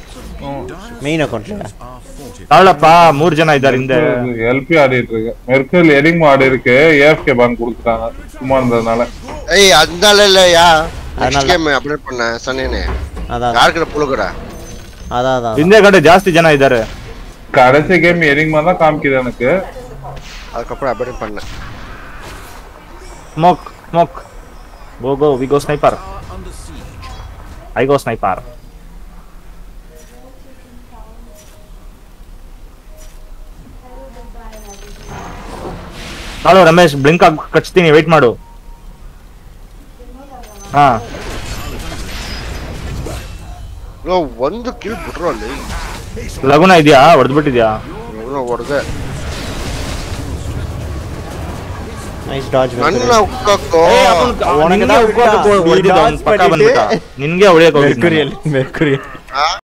main account அவளப்பா 3 ஜன இதார் இந்த LP ஆடிட்டு இருக்கு மெர்க்குரியல் எடிங் ஆடிருக்கு ஏஎஃப்கே பான் கொடுத்துட்டாங்க சும்மா இருந்ததனால ஏய் அதனால இல்லையா நெக்ஸ்ட் கேம் அப்டேட் பண்ண சொன்னேனே அதான் யார்கிட்ட புளுகடா அதான் இந்த கட்ட ಜಾಸ್ತಿ ಜನ ಇದ್ದಾರೆ கடைசி கேம் எடிங் மாதிரி தான் காமிக்குது எனக்கு அதுக்கு அப்புறம் அப்டேட் பண்ண smoke go we go sniper I go sniper hello Ramesh blink ಆಗಿ ಕಚ್ತೀನಿ ವೇಟ್ ಮಾಡು ಹಾ ನೋ ಒಂದು ಕಿಲ್ ಬಿಟ್ರು ಅಲ್ಲಿ ಲಗುನ ಇದೆಯಾ ಹೊಡೆದ್ಬಿಟ್ಟಿದ್ಯಾ ಹೊಡೆದೆ ನೈಸ್ ಡಾಜ್ ನನ್ನ ಉಕ್ಕಕ್ಕೋ ನಿನ್ಗೆ ಹೊಡೆಯಕ್ಕೆ ಹೋಗಿದ್ದ Mercurial